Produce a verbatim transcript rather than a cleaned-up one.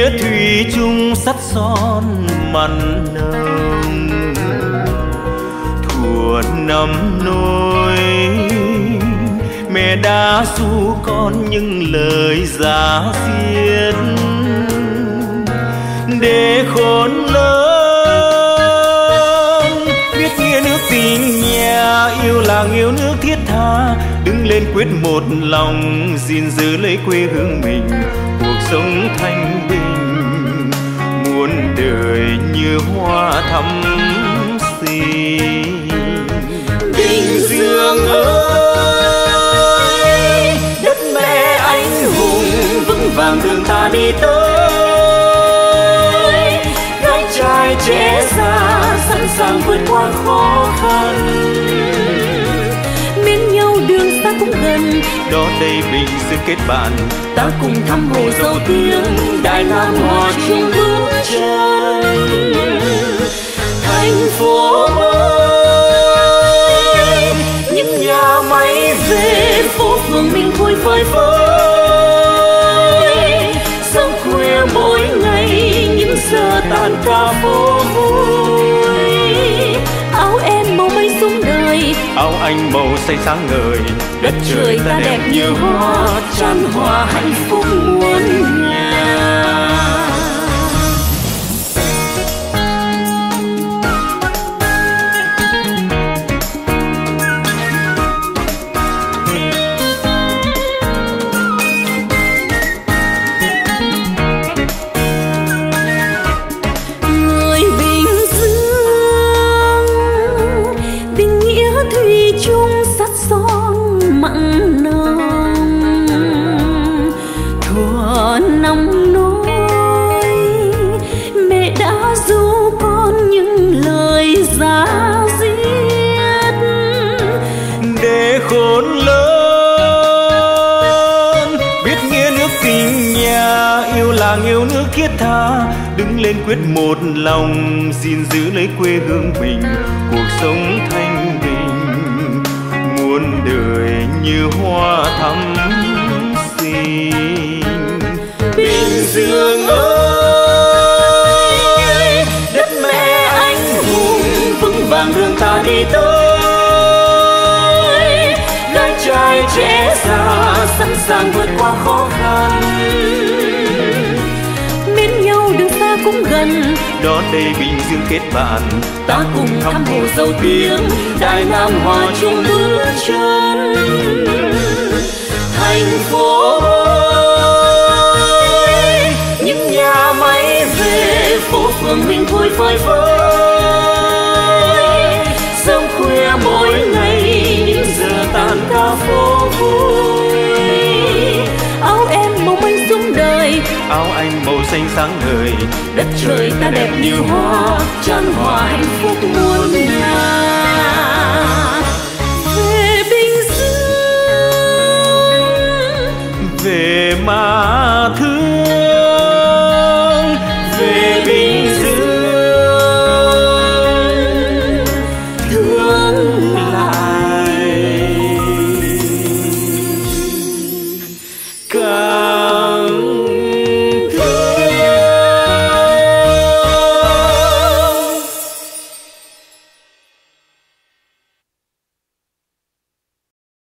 nghĩa thủy chung sắt son mặn nồng. Thuở năm nôi mẹ đã ru con những lời giá diết, để khôn lớn biết nghĩa nước tình nhà, yêu làng yêu nước thiết tha, đứng lên quyết một lòng gìn giữ lấy quê hương mình, cuộc sống thanh bình muôn đời như hoa thắm xinh. Bình Dương ơi, đất mẹ anh hùng vững vàng đường ta đi tới, gái trai trẻ già sẵn sàng vượt qua khó khăn, bên nhau đường xa cũng gần, đó đây Bình Dương kết bạn, ta cùng thăm hồ dầu tiếng, Đại Nam hòa chung bước chân. Thành phố ơi, những nhà máy về phố phường mình vui phơi phới, sớm khuya mỗi ngày những giờ tan ca phố vui. Áo em màu mây xuống đời, áo anh màu xanh sáng ngời, đất trời ta đẹp như hoa tràn hòa hạnh phúc muôn nhà. Yêu nước thiết tha, đứng lên quyết một lòng gìn giữ lấy quê hương mình, cuộc sống thanh bình muôn đời như hoa thắm xinh. Bình Dương ơi, đất mẹ anh hùng vững vàng đường ta đi tới, gái trai trẻ già sẵn sàng vượt qua khó khăn, đường xa cũng gần, đó đây Bình Dương kết bạn, ta cùng thăm hồ dầu tiếng, Đại Nam hòa chung bước chân. Thành phố ơi, những nhà máy về phố phường mình vui phơi phới, sớm khuya mỗi ngày những giờ tan ca phố vui. Áo em màu mây xuống đời, áo anh màu xanh sáng ngời, đất trời ta đẹp như hoa tràn hòa hạnh phúc muôn nhà. Về Bình Dương, về mà thương